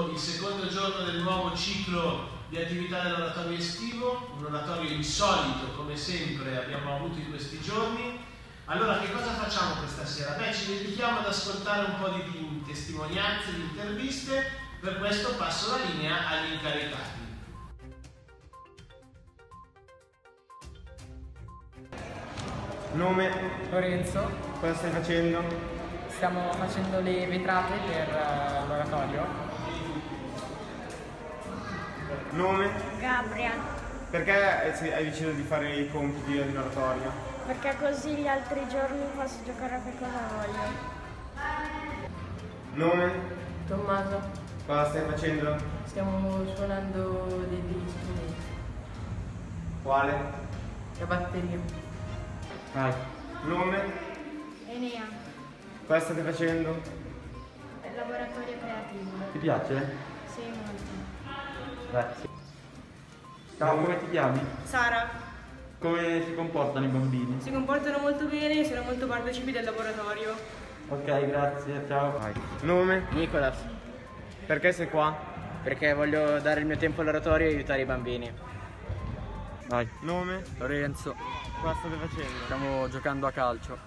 questo il secondo giorno del nuovo ciclo di attività dell'oratorio estivo, un oratorio insolito come sempre abbiamo avuto in questi giorni. Allora che cosa facciamo questa sera? Beh, ci dedichiamo ad ascoltare un po' di testimonianze, di interviste, per questo passo la linea agli incaricati. Nome? Lorenzo. Cosa stai facendo? Stiamo facendo le vetrate per l'oratorio. Nome? Gabriel, Perché hai deciso di fare i compiti dell'oratorio? perché così gli altri giorni posso giocare a che cosa voglio. Nome? Tommaso. Cosa stai facendo? Stiamo suonando degli strumenti. Quale? La batteria. Vai. Nome? Enea, Cosa state facendo? laboratorio creativo. Ti piace? Sì, molto. Grazie. Ciao, come ti chiami? Sara, Come si comportano i bambini? si comportano molto bene e sono molto partecipi del laboratorio. Ok, grazie, ciao. Vai. Nome? Nicolas, Perché sei qua? perché voglio dare il mio tempo all'oratorio e aiutare i bambini. Vai. Nome? Lorenzo, Cosa state facendo? stiamo giocando a calcio.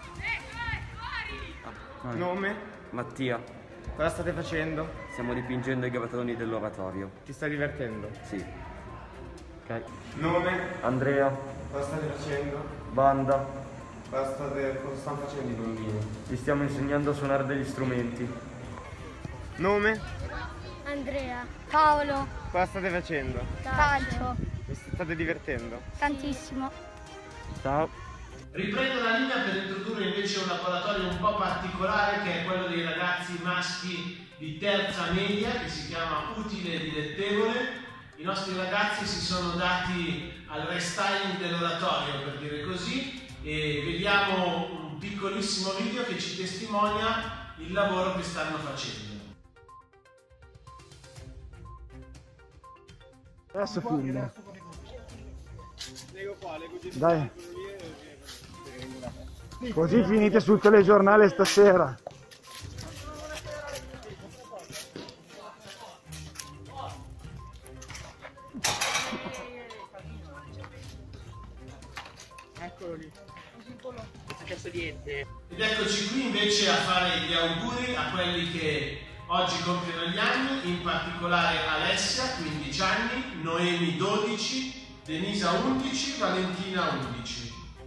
Vai. Nome? Mattia, Cosa state facendo? stiamo dipingendo i gavettoni dell'oratorio. Ti stai divertendo? Sì. Ok. Nome? Andrea, Cosa state facendo? banda. Cosa stanno facendo i bambini? Ti stiamo insegnando a suonare degli strumenti. Nome? Andrea, Paolo, Cosa state facendo? calcio, Vi state divertendo? tantissimo. Ciao. Riprendo la linea per introdurre invece un laboratorio un po' particolare che è quello dei ragazzi maschi di terza media, che si chiama Utile e Dilettevole. I nostri ragazzi si sono dati al restyling dell'oratorio, per dire così, e vediamo un piccolissimo video che ci testimonia il lavoro che stanno facendo. Adesso filmo. Dai. Così finite sul telegiornale stasera. Eccolo lì. Questo diente. Ed eccoci qui invece a fare gli auguri a quelli che oggi compiono gli anni, in particolare Alessia, 15 anni, Noemi, 12, Denisa, 11, Valentina, 11.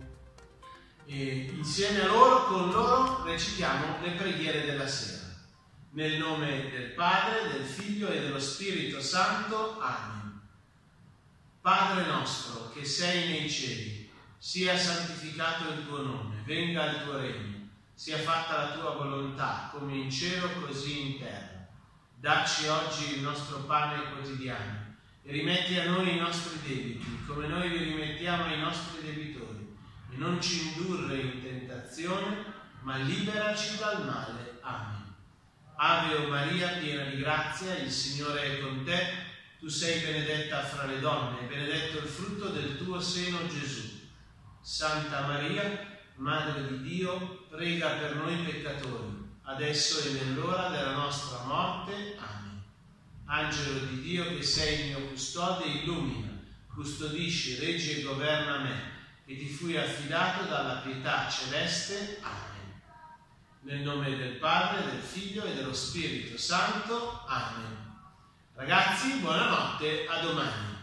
E insieme a loro, con loro, recitiamo le preghiere della sera. Nel nome del Padre, del Figlio e dello Spirito Santo. Amen. Padre nostro, che sei nei cieli, sia santificato il tuo nome, venga il tuo regno, sia fatta la tua volontà, come in cielo così in terra. Dacci oggi il nostro pane quotidiano e rimetti a noi i nostri debiti, come noi li rimettiamo ai nostri debitori, e non ci indurre in tentazione, ma liberaci dal male. Amen. Ave o Maria, piena di grazia, il Signore è con te, tu sei benedetta fra le donne, e benedetto il frutto del tuo seno, Gesù. Santa Maria, Madre di Dio, prega per noi peccatori, adesso e nell'ora della nostra morte. Amen. Angelo di Dio, che sei il mio custode, illumina, custodisci, reggi e governa me, che ti fui affidato dalla pietà celeste. Amen. Nel nome del Padre, del Figlio e dello Spirito Santo. Amen. Ragazzi, buonanotte, a domani.